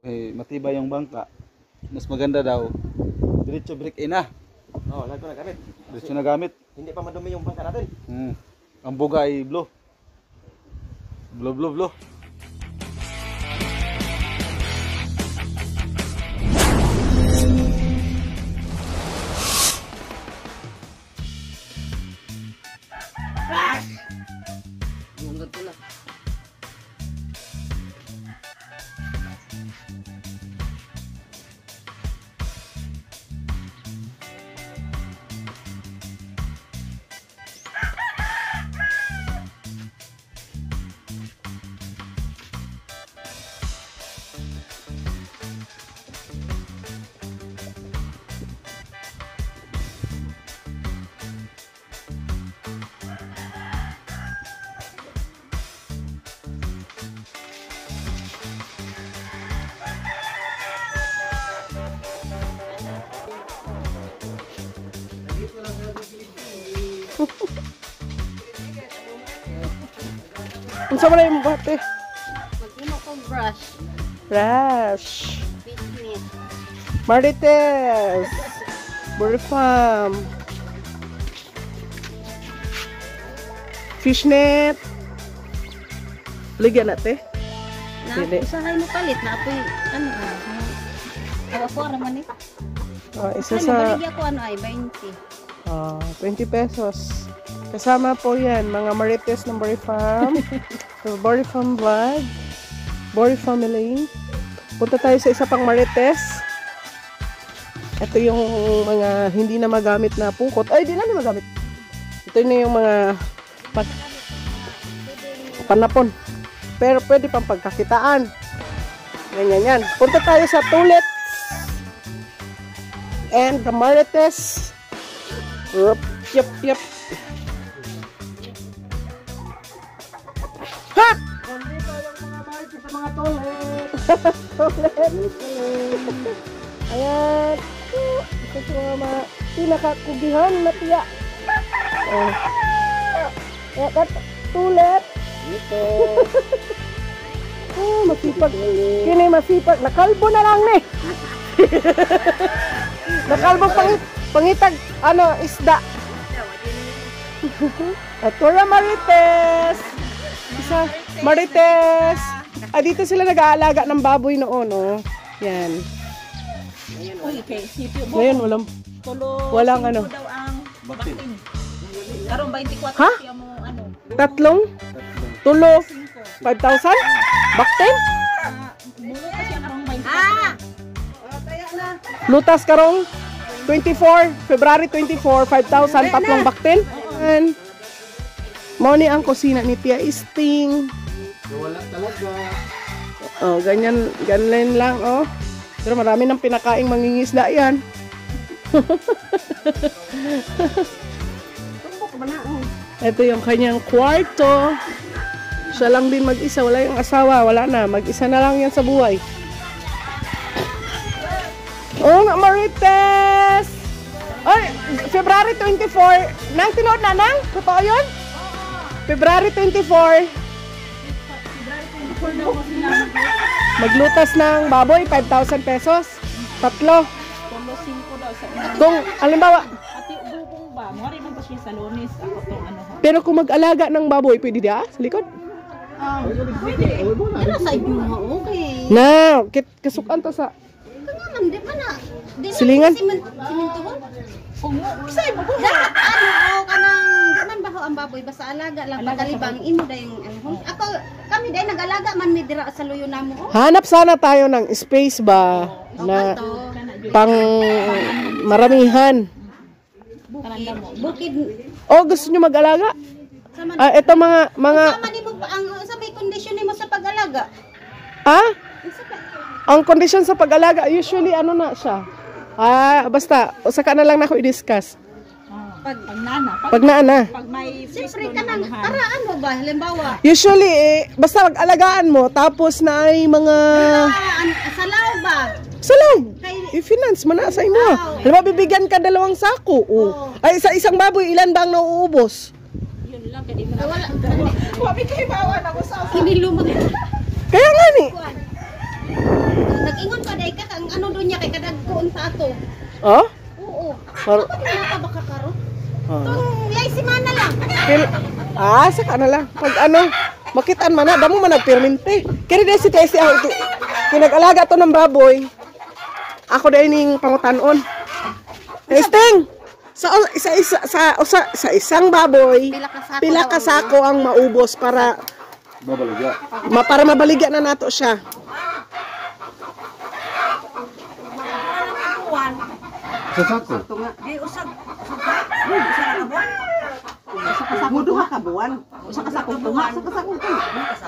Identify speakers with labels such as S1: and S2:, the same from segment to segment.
S1: matibay yung bangka. Mas maganda daw. Diretso break in na.
S2: Oh, lago na gamit.
S1: Diretso na gamit.
S2: Hindi pa madumi yung bangka natin.
S1: Ang buga ay blue. Blue.
S3: Ang sama na yung bate.
S4: Mag-imo ko brush.
S3: Brush.
S4: Business.
S3: Marites. Burfam. Fishnet. Ligyan natin. Dili.
S4: Usahay mo palit na apoy ano awa naman eh.
S3: Isa
S4: Ano
S3: sa
S4: baligya ko ano ay 20.
S3: 20 pesos. Kasama po yan, mga Marites ng Borifam. So, Borifam Vlog. Borifam Family. Punta tayo sa isa pang Marites. Ito yung mga hindi na magamit na pungkot. Ay, di na magamit. Ito na yung mga panapon. Pero pwede pang pagkakitaan. Yan. Punta tayo sa Tulets. And the Marites. Yep. Ha! Nandito yung mga Marites sa mga toilet. Ayan. Ito sa mga pinakakugihan na tiya. Ayan, tulet. Ito. Masipag. Kini masipag. Nakalbo na lang ni. Nakalbo pangitag isda. Atura Marites. Isa Marites. Dito sila nag-aalaga ng baboy noon, oh. Yan.
S4: Uy, kay sipyo mo.
S3: Ngayon walang ano.
S4: Daw ang baktin. Karong 24
S3: Ha?
S4: mo ano.
S3: Tatlong? Tulo? 5,000? Baktin?
S4: Mulo kasi karong 24.
S3: Lutas karong 24, February 24, 5,000 tatlong baktin. And money ang kusina ni Tia Isting.
S1: Wala talaga.
S3: Oh, ganyan lang, oh. Pero marami nang pinakaing mangingisda yan. Ito yung kanyang kwarto. Siya lang din mag-isa, wala yung asawa, wala na. Mag-isa na lang yan sa buhay. Oh, Marites! Ay, February 24. Nang tinood na nang? Totoo yun? February 24. Maglutas ng baboy, 5,000 pesos. Tatlo.
S4: Tulo 5 daw sa ina.
S3: Kung, alimbawa,
S4: Ati ubong ba? Mori man pa siya sa Lunes. Ako tong ano ha.
S3: pero kung mag-alaga ng baboy, pwede di sa likod?
S4: Pwede. Pero sa inyo nga okay.
S3: Na, kasukan to sa
S4: Kangaman, di ba na? Di na
S3: Silingan?
S4: Siminto ba? Sa'yo mo ba? Di man ba ho ang baboy? Basta alaga lang. Pagkalibang imo dahil kami dahil nag-alaga man may dira sa luyo na mo.
S3: hanap sana tayo ng space ba na pang maramihan.
S4: Bukid.
S3: O gusto nyo mag-alaga? Ito mga
S4: Sama ni mo pa ang sabay kondisyon mo sa pag-alaga.
S3: ang kondisyon sa pag-alaga usually ano na siya. Basta saka na lang na ako i-discuss.
S4: Pag nana.
S3: Pag naana.
S4: Pag may siyempre ka nang karaan mo ba? Halimbawa.
S3: Usually basta mag-alagaan mo tapos na ay mga
S4: Sa lao ba?
S3: salaw. I-finance mo na sa imo. Halimbawa bibigyan ka 2 sako. Ay isang baboy ilan ba ang nauubos?
S4: Yun lang kadi mo. Wala.
S3: Wabi kay bawa na mo sa.
S4: Hindi lumag.
S3: Kaya nga ni.
S4: dagkoon ta ato.
S3: Oh?
S4: Oo.
S3: Mar-
S4: Bakit wala ka baka karo?
S3: Ah.
S4: Itong yay simana lang.
S3: Saka na lang. Pag ano, makitaan man na, damo man nagpermente. Kaya dahil si Tessie ako ito, kinag-alaga to ng baboy. Ako dahil ning pangutanon. Sting! Sa isang baboy, pila ka sako ang maubos para
S1: Babaligya.
S3: para mabaligyan na nato siya.
S1: Sa sako.
S5: Muduha ka buwan. Usa ka sakong tunga, usa ka sakong tunga.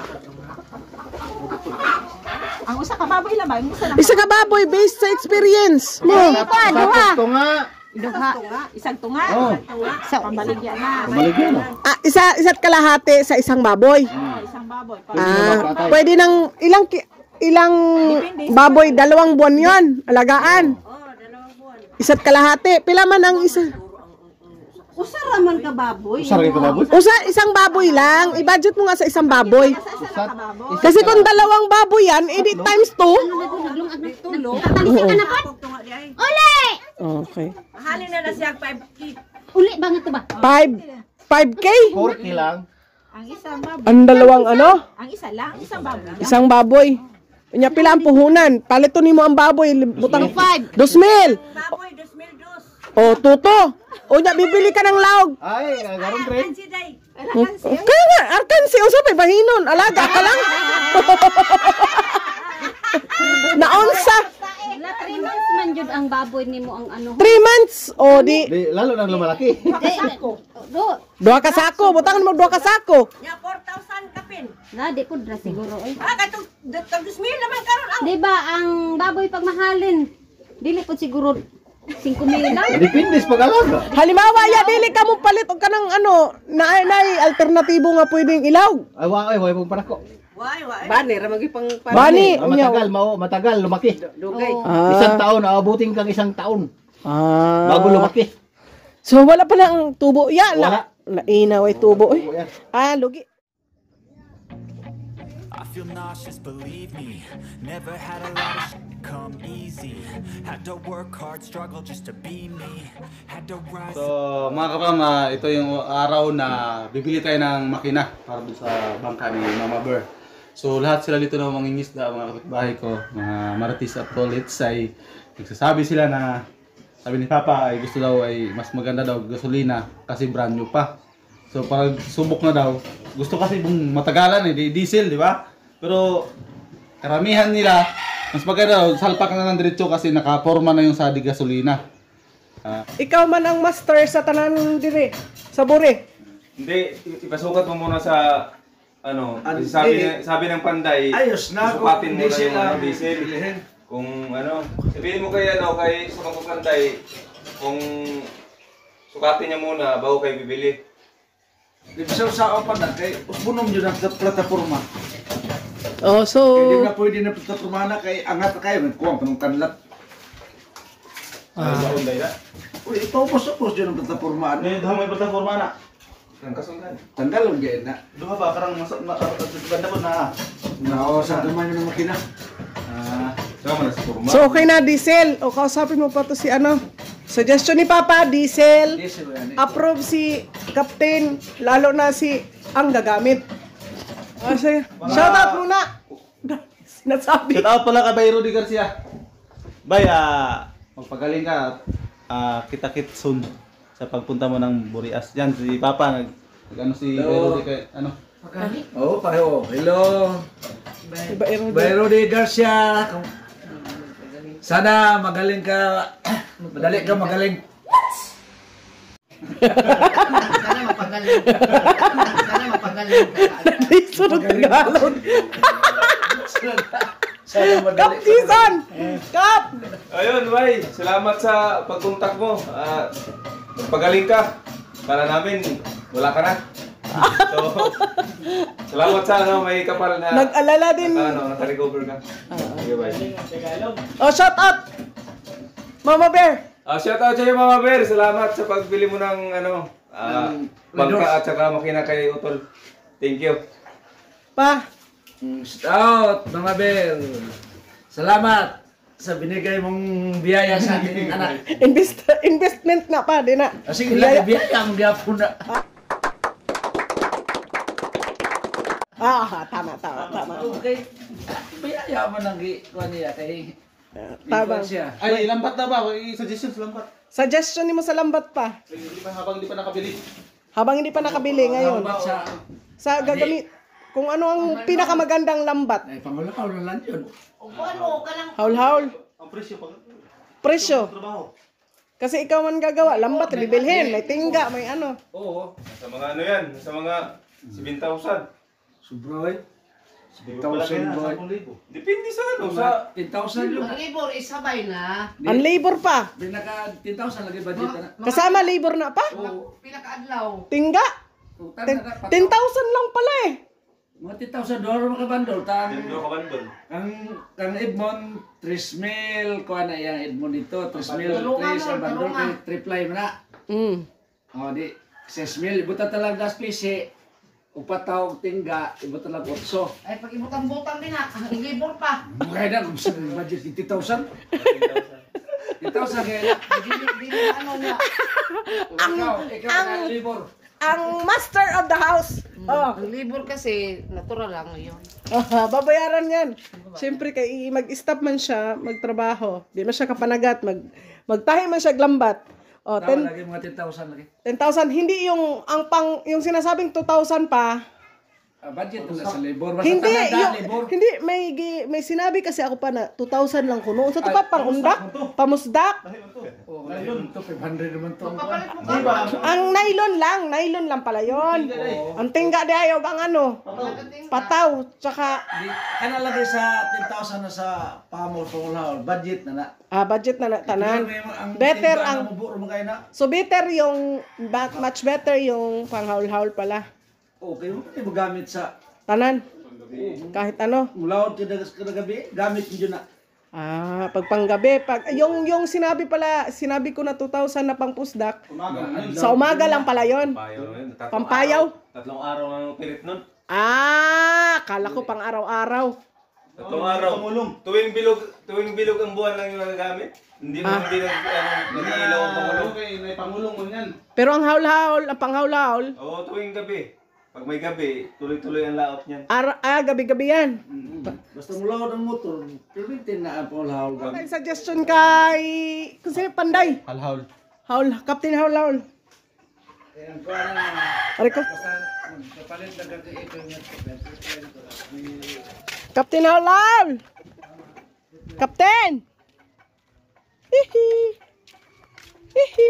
S5: Ang usa ka baboy lamay, usa na
S3: Isa ka baboy based sa experience mo.
S1: Sakto nga.
S5: duha. Isang tunga,
S1: Oh.
S5: isang tunga. Sa pambaligya na.
S1: Babaligya na.
S3: Isa't kalahati sa isang baboy.
S5: Isang baboy.
S3: Pwede nang ilang baboy, 2 buwan 'yon, alagaan. Isa't kalahati. Pila man ang isa?
S5: Usa raman ka baboy.
S1: Usar ka baboy?
S3: Isang baboy lang. I-budget mo nga sa isang baboy.
S5: Isa lang ka baboy.
S3: Kasi kung 2 baboy yan, edi times 2.
S5: Tulog.
S4: Tatalisik ka na pa?
S5: Tunga di ay.
S4: Uli!
S3: Okay.
S5: Mahalin na siya 5K.
S4: Uli ba nga ito ba?
S3: 5K?
S1: 4K lang.
S5: Ang isang baboy.
S3: Ang 2 ano?
S5: Ang isa lang, isang baboy.
S3: Isang baboy. Kanya pila ang puhunan. Palito nimo ang baboy, butang 2,000.
S5: Baboy 2,002.
S3: O, tuto. O, nya, bibili ka ng laog.
S1: Ay, garon trend.
S5: Si Day.
S3: Kaya nga, arkansi, o sabi, bahinon. Alaga ka lang. Naonsa.
S4: Wala 3 months man jud ang baboy nimo ang ano.
S3: 3 months. O, di.
S1: Di, lalo nang lumalaki.
S4: Do.
S3: 2 ka sako. Butangan mo 2 ka sako.
S5: Nya 4,000 kapin.
S4: Na di ko dra siguro eh.
S5: Katong 2,000 naman karon ang.
S4: Di ba ang baboy pag mahalin? Dili po siguro 5,000 lang.
S1: Depende sa pag-alaga.
S3: Halimbawa, ya, dili ka mo palit o ka ng ano, na alternatibo nga pwedeng ilaw.
S1: Ay, way pong parako.
S5: Why?
S3: Bani,
S1: Matagal, lumaki.
S5: Dugay.
S1: Isang taon, aabutin kang isang taon.
S3: Bago
S1: Bago lumaki.
S3: So, wala pa lang tubo. Yan,
S1: Wala.
S3: nainaw ay tubo. Eh. Lugi.
S6: I feel nauseous, believe me. Never had a lot of shit come easy. Had to work hard, struggle just to be me. Had to rise.
S1: So, mga kapam, ito yung araw na bibili tayo ng makina para doon sa bangka ni Mama Bear. So, lahat sila dito na mangingisda, mga kapitbahay ko, mga Marites at Tolits ay nagsasabi sila na sabi ni Papa ay gusto daw ay mas maganda daw gasolina kasi brand new pa. So, para subok na daw, gusto kasi kung matagalan diesel, di ba? Pero karamihan nila, mas maganda daw, salpak na ng diretso kasi nakaporma na yung sadig gasolina.
S3: Ikaw man ang master sa tanan dire, sa buri.
S7: Hindi, ipasukat mo muna sa ano, kasi sabi ng Panday,
S8: ayos na
S7: sukatin mo na
S8: diesel
S7: yung diesel. Kung ano, sabihin mo kay ano, kay Sumang Panday, kung sukatin niya muna bago kayo bibili.
S8: Ibsaw sa pa na kay usbunom yun ang plataforma.
S3: Oh, so
S8: Hindi na pwede na plataforma na kay angat na kayo, kuwang panong kanlat.
S7: Baon day na.
S8: Uy, ipapos-upos yun ang plataforma.
S1: May may plataforma na.
S7: Ang kasundan.
S8: Tanggalon dyan na.
S1: Duha ba karang banda po na.
S8: Oo, sa gamay mo ng makina.
S7: Sama na sa forma.
S3: so okay na diesel. O kausapin mo pa to si ano. Suggestion ni Papa, diesel.
S8: Diesel yan.
S3: Approve si Captain, lalo na si ang gagamit. Sige. Shoutout muna. Sinasabi.
S1: Shout out pala kay Bay Rudy Garcia. Bay, magpagaling ka at kita-kit soon sa pagpunta mo ng Burias. Yan, si Papa, ano si Bay Rudy kay, ano?
S8: Oo, pareho. Hello. Bayro de Garcia. Sana magaling ka. Madali ka magaling.
S3: Sunod Tagalog.
S8: Sana
S3: Kap
S8: madali ka.
S3: season! Kap!
S7: Ayun, Bay, salamat sa pagkontak mo. Pagaling ka. Para namin, wala ka na. So, salamat sa ano, may kapal na
S3: Nag-alala din.
S7: naka-recover ka. Sige, bye.
S3: Oh, shout out! Mama Bear!
S7: Shout out sa iyo, Mama Bear. Salamat sa pagbili mo ng ano, bangka at saka makina kay Utol. Thank you.
S3: Pa!
S8: Shout out, mga Bel. Salamat. sa binigay mong biyaya sa ating anak.
S3: Investment na pa, di na.
S8: Sige, lagi biyaya ang gapon na.
S3: Tama.
S8: Okay. Biyaya mo nang kuha niya kay
S3: Tabang.
S8: siya.
S1: Ay, lambat na ba? Suggestions, lambat.
S3: Suggestion ni mo sa lambat pa.
S1: Habang hindi pa nakabili.
S3: Habang hindi pa nakabili ngayon.
S8: Lambat
S3: Sa gagamit. Kung ano ang pinakamagandang lambat.
S8: ay pangulaw na lang yun.
S3: Haul-haul.
S1: Ang presyo pag
S3: Presyo.
S1: trabaho.
S3: Kasi ikaw man gagawa. Lambat, bibilhin. May tingga, may ano.
S8: Oo.
S7: Sa mga ano yan, sa mga 7,000.
S8: Sobra eh.
S1: Wala kaya na,
S8: 10,000
S1: 10,000.
S7: Depende sa ano, sa
S8: 10,000 yung
S5: Libor, isabay na.
S3: Ang labor pa.
S8: pinaka 10,000 lagi budget na.
S3: Kasama labor na pa.
S8: Oo.
S5: Pinakaadlaw.
S3: Tingga.
S8: Utan
S3: 10,000 lang pala eh.
S8: Mga 10,000 dolar mga bandol.
S7: Dendo ka bandol.
S8: Kang Edmond, 3,000 kuha na yung Edmond dito. 3,000, 3 ang bandol. Triple mo na. O di, 6,000. Ibuta talaga spese. Upat tawag tingga. Ibuta talaga 8.
S5: Ay, pag ibutang-butang din ha. Ang libor pa.
S8: Mukha na kung saan yung budget 50,000. 50,000 kaya na.
S5: Dili ano na.
S8: Ikaw na libor.
S3: Ang master of the house.
S5: Ang libor kasi, natural lang yun.
S3: Babayaran yan. Siyempre, kay mag-stop man siya, magtrabaho. Di man siya kapanagat, magtahi man siya glambat. O,
S8: Tawag lagi mga 10,000 lagi.
S3: 10,000. Hindi yung sinasabing 2,000 pa.
S8: Budget na sa libor. Basta
S3: Hindi,
S8: tandaan, libor.
S3: hindi, may sinabi kasi ako pa na 2,000 lang kuno. Sa pa, pang undak, pamusdak.
S8: Oh, ayun, ito 500 naman to.
S3: Ang nylon lang pala yon. Ang tingga di ayaw ang ano, pataw, tsaka
S8: Kana lagi sa 10,000 na sa pamol pangulaw. Budget na na.
S3: budget na tanan.
S8: Better
S3: Better ang, so better yung, much better yung panghaul-haul pala.
S8: Okay, hindi mo gamit sa
S3: Tanan, kahit ano.
S8: mulaw gabi, gamit nyo na.
S3: Pag panggabi, yung sinabi ko na 2,000 na pang pusdak, sa umaga lang pala yon.
S7: payaw na yun.
S3: Pampayaw?
S7: 3 araw ang pirit nun.
S3: Kala ko pang araw-araw.
S7: 3 araw. Tuwing bilog ang buwan lang yung nagagamit. Hindi nag-ilaw ang pangulong.
S1: Okay, may pangulong mo yan.
S3: Pero ang panghaul-haul,
S7: Oo, tuwing gabi. Pag may gabi, tuloy-tuloy ang laot niyan.
S3: gabi-gabi yan.
S8: Basta mulaw ng motor, permitin na ang pangulaw.
S3: May suggestion kay, kung sino Panday?
S1: Halhaul.
S3: Captain Haul-haul. Ari ko.
S8: Kapalit na ito yung
S3: Captain Haul-haul! Captain! Hihi! Hihi!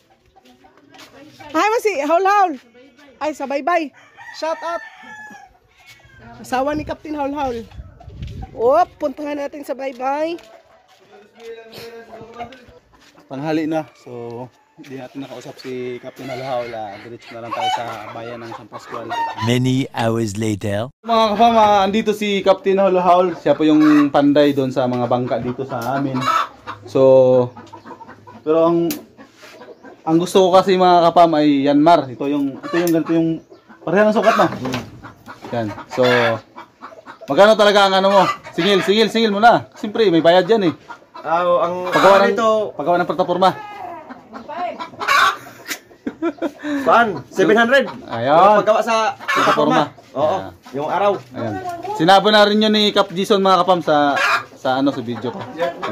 S3: Ay, masi, Haul-haul! Ay, sa bye-bye! Shout out! Asawa ni Captain Haul-haul. Puntahan natin sa bye-bye.
S1: Tanghali na. So, hindi natin nakausap si Captain Halhaul. Diretso na lang tayo sa bayan ng San Pascual.
S6: Many hours later.
S1: Mga kafama, andito si Captain Halhaul. Siya po yung panday doon sa mga bangka dito sa amin. So, pero ang gusto ko kasi mga kapam ay Yanmar. Ito yung ganito yung pareha ng sukat na. Yan. So, magkano talaga ang ano mo? Singil mo na. Siyempre, may bayad yan eh.
S2: Ang
S1: Paggawa ng plataforma.
S2: Saan? 700.
S1: Ayun.
S2: Paggawa sa
S1: Plataforma.
S2: Oo, yung araw.
S1: Ayan. Sinabi na rin yun ni Cap Jason mga kapam sa video ko.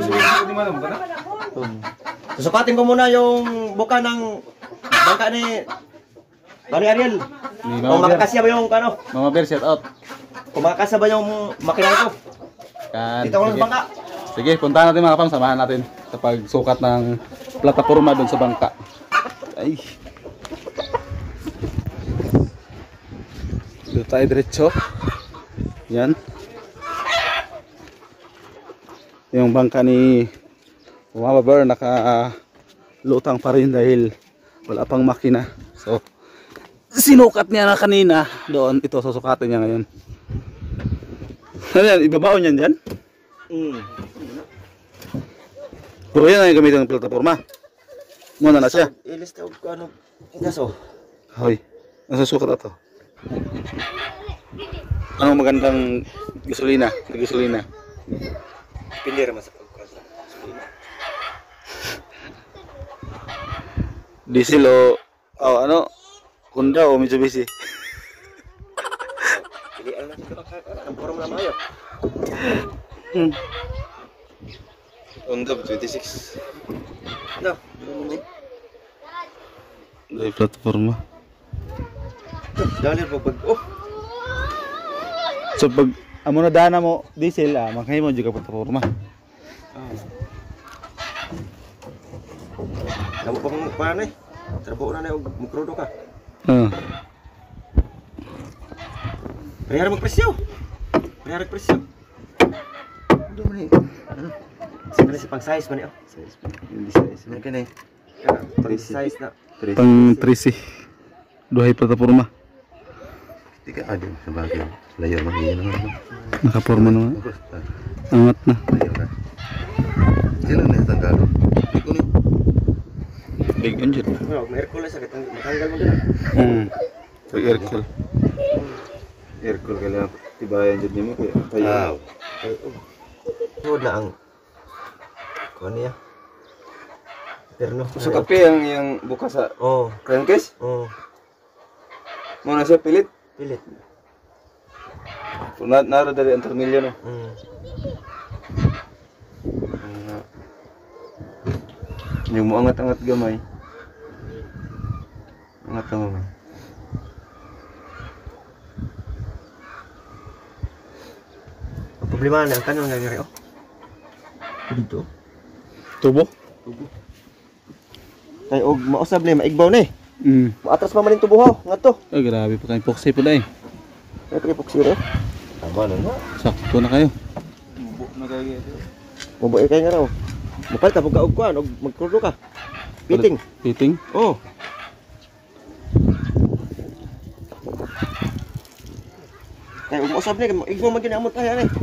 S2: Susukatin ko muna yung buka ng bangka ni Bani Ariel.
S1: Ni
S2: Kung
S1: Mama Bear.
S2: makakasya ba yung ano?
S1: Mama Bear, shout out.
S2: Kung makakasya ba yung makina ko?
S1: Yan.
S2: Dito ko ng bangka.
S1: Sige, puntahan natin mga kapam. Samahan natin sa pagsukat ng plataforma doon sa bangka. Ay. Dito tayo diretso. Yan. Yung bangka ni Mama Bear naka-lutang pa rin dahil wala pang makina. So, sinukat niya na kanina doon. Ito, susukatin niya ngayon. Ano yan? Ibabaon yan dyan? Pero yan ang gamitin ng plataforma. Muna na siya.
S2: Ilis ka ko ano? Kaso.
S1: Hoy, nasa sukat na to. Anong magandang gasolina? Gasolina.
S2: Pindi naman sa pagkasa.
S1: Diesel o ano? Honda o Mitsubishi?
S2: Pilihan na dito ang forum na mayo.
S1: Honda 26.
S2: No.
S1: Dari platforma.
S2: Dali po pag
S1: So pag amo na dana mo diesel makahimo juga platforma.
S2: Namo pang paano eh. Trabaho na og mukrudo ka. Bayar mo presyo. Bayar presyo. Do man eh. Ano? Sige si pang size man eh. Size. Hindi size. Ano kanay? Pang size na.
S1: Pang 13. Duhay platforma.
S9: Tiga ada sebagai layar mahal naman.
S1: Nakaporma naman. Angat na.
S9: Sino na tanggal? Iko ni.
S1: Big engine.
S2: Oh, Hercules sakit matanggal mo din.
S1: Big Hercules.
S9: Hercules kaya tibayan jud nimo kay tayo.
S2: Tuod na ang kuan niya. Terno.
S7: So kape yang buka sa
S2: Oh,
S7: crankcase?
S2: oh,
S7: Mo na siya pilit.
S2: pilit.
S7: So naro dari antar milyon no. Yung mo angat-angat gamay. Angat mo.
S2: Ang problema na ang kanon nga gari oh. Dito.
S1: Tubo?
S2: Kay og mausab ni maigbaw ni. Maatras pa man yung tubuhaw ngadto.
S1: Ay grabe pa kayong poxy po na eh.
S2: Ay pre puksiro. Tama na nga.
S1: Sakto na kayo.
S2: Mabuhay kayo nga raw. Mapalit ka og kuan og magkurdo ka. Piting.
S1: Fitting?
S2: Oh. Kay og mausab ni igbaw man ginamot tayo ni.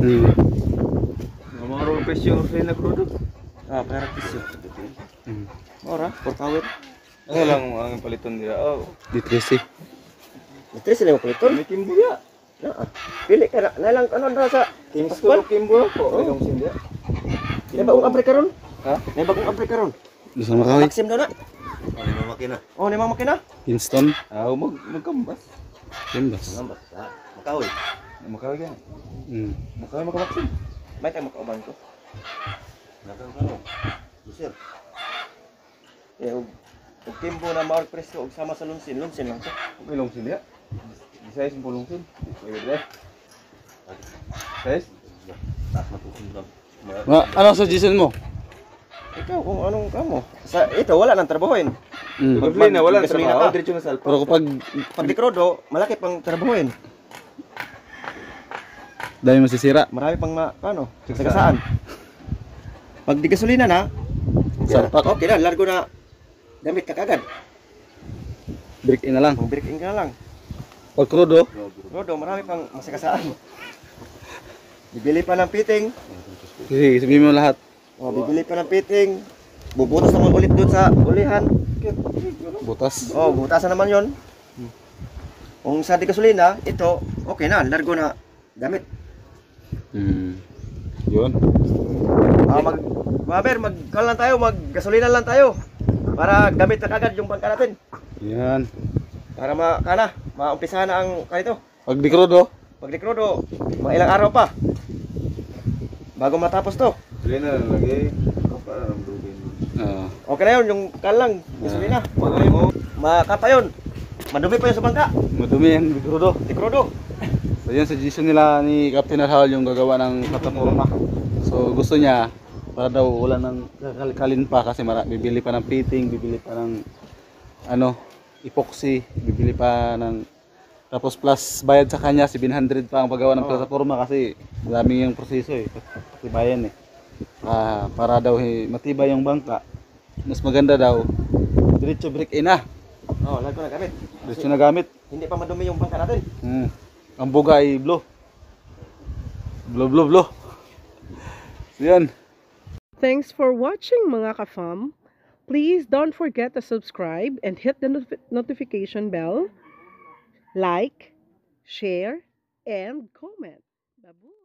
S7: Maro presyo sa na crudo.
S2: Para pisyo. Ora, por kawit.
S7: Ano lang ang paliton nila. Oh,
S1: Di 13.
S2: Ito sila mo paliton.
S7: may kimbuya.
S2: Pili ka na lang ano na sa
S7: Kimsko kimbo ko. May long sinda.
S2: May bagong apre karon?
S7: Ha?
S2: May bagong apre karon.
S1: Gusto na makawit?
S2: Maxim daw na.
S9: Ano mo makina?
S2: Oh, limang makina.
S1: Kingston?
S7: Magkambas.
S1: Kimbas.
S2: Makahoy.
S7: Makaw yan. Makaw makabaksin.
S2: May tayo makauban ko.
S9: Nakakano. Sir.
S2: Eh, og timbo na maor preso og sama sa lunsin lang to.
S7: May long sinda. Size mo long sin. Pwede. Size?
S1: Ano suggestion mo?
S2: Ikaw kung anong kamo. Sa ito wala nang trabahoin.
S7: Pagli na wala
S2: Gasolina
S7: trabaho.
S2: ka.
S7: Diretso na salpa.
S1: Pero kapag
S2: Pag dikrodo, malaki pang trabahoin.
S1: dahil masisira,
S2: Marami pang ano, sagasaan. Pag di gasolina na,
S1: Salpak.
S2: okay na, largo na damit ka kagad.
S1: break in na lang.
S2: Pang break-in ka na lang.
S1: Pag crudo,
S2: Rodo, marami pang masagasaan. Bibili pa ng fitting.
S1: sige, sabihin mo lahat.
S2: O, bibili pa ng fitting. Bubutas naman ulit doon sa ulihan.
S1: Butas.
S2: O, butasan naman yon. Kung sa di gasolina, ito, okay na, largo na gamit.
S1: Yun.
S2: Magkal lang tayo, maggasolina lang tayo. Para gamit na kagad yung bangka natin.
S1: Yan.
S2: Para maumpisahan na ang kanito.
S1: Pag di crudo,
S2: Pag dekrodo, mga ilang araw pa. Bago matapos to.
S7: Pwede na lagi. Para ng dugin.
S2: Okay na yun, yung kalang, gasolina. Makapa yun. Madumi pa yun sa bangka.
S1: madumi yan, di crudo.
S2: Dekrodo.
S1: So yun, suggestion nila ni Captain Arhal yung gagawa ng plataforma. So gusto niya, para daw wala nang kakalkalin pa kasi bibili pa ng fitting, bibili pa ng epoxy, bibili pa ng tapos plus bayad sa kanya 700 pa ang paggawa ng plataforma kasi daming yung proseso patibayan para daw matibay yung bangka. Mas maganda daw diretso break in na.
S2: Lago na gamit.
S1: Diretso na gamit.
S2: Hindi pa madumi yung bangka natin.
S1: Ang buga ay blow. Blow. So yan.
S3: Thanks for watching mga ka-fam. Please don't forget to subscribe and hit the notification bell. Like, share, and comment. Babu.